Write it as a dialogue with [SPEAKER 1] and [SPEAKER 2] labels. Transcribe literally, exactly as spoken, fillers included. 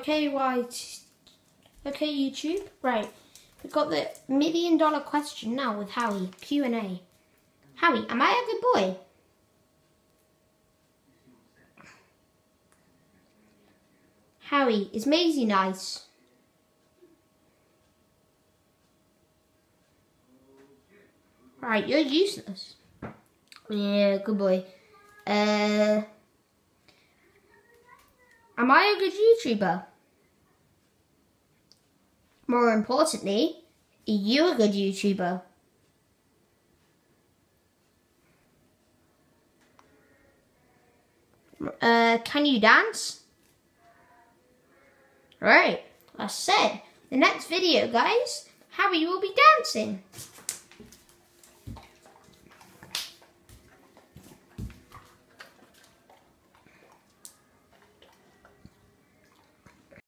[SPEAKER 1] Okay, right. Okay, YouTube. Right. We've got the million dollar question now with Howie. Q and A. Howie, am I a good boy? Howie, is Maisie nice? Right, you're useless. Yeah, good boy. Uh, am I a good YouTuber? More importantly, are you a good YouTuber? Uh, can you dance? Right, I said, the next video, guys, Harry will be dancing.